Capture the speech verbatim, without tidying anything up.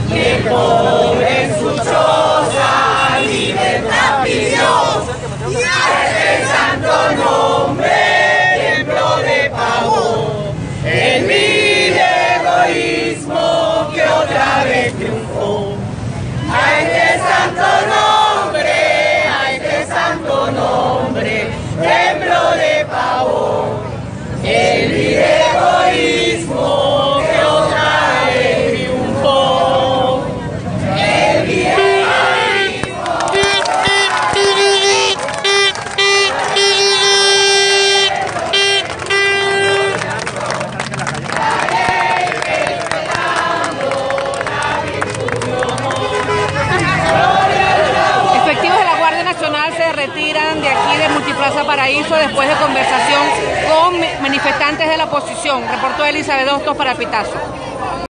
y el pobre en su choza libertad pidió, y a este santo nombre templo de pavor, el vil egoísmo que otra vez triunfó. A este santo nombre, a este santo nombre, templo de pavor, el vil egoísmo que otra vez triunfó. El vil egoísmo. La ley que esperando la virtud. Efectivos de la Guardia Nacional se retiran de aquí de Multiplaza Paraíso después de conversación con manifestantes de la oposición. Reportó Elizabeth Hostos para Pitazo.